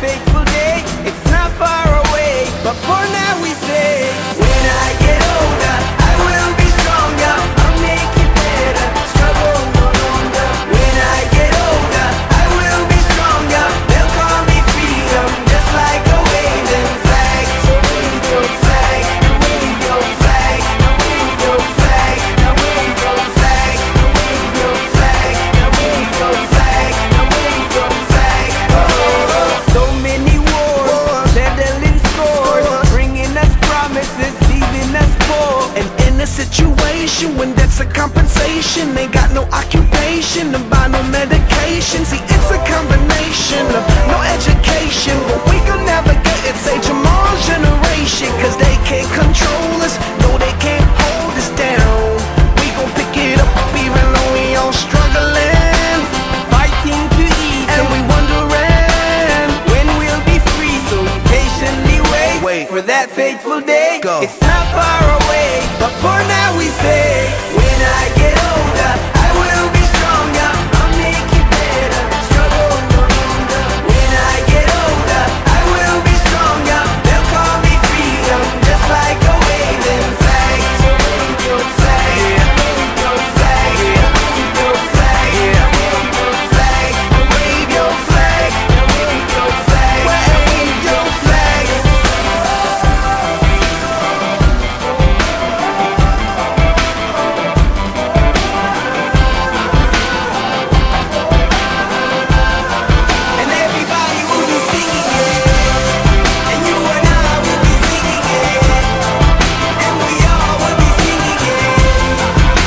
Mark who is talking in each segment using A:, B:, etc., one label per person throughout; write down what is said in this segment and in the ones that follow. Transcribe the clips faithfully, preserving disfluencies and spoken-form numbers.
A: fateful day, it's not far away. But for now we say, when I get older, I will be stronger. I'll make it better, struggle no longer. When I get older, I will be stronger. They'll call me freedom, just like a waving flag. So wave your flag, wave your flag, wave your flag, wave your flag, wave your flag, wave your flag, wave your flag. Oh, so many wars, settling scores, bringing us promises, leaving us poor.
B: And in a situation when that's a compensation, ain't got no occupation and buy no medication. See, it's a combination of no education, but we gon' navigate it, say Jamal's generation. Cause they can't control us, no they can't hold us down. We gon' pick it up even though we all struggling,
A: Fighting to eat,
B: and we wondering
A: when we'll be free. So we patiently wait,
B: Wait.
A: for that fateful day.
B: Go.
A: It's not far away, but for now we say, when I get older, I will be stronger. I'll make it better, struggle no longer. When I get older, I will be stronger. They'll call me freedom, just like a waving flag. So wave your flag, wave your flag, wave your flag, wave your flag, wave your flag, wave your flag, wave your flag. And everybody will be singing it, and you and I will be singing it, and we all will be singing it.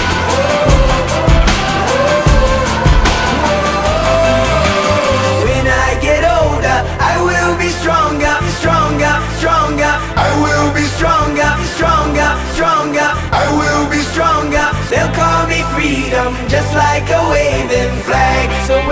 A: When I get older, I will be stronger, stronger, stronger. I will be stronger, stronger, stronger. I will be stronger. They'll call me freedom, just like a waving flag. So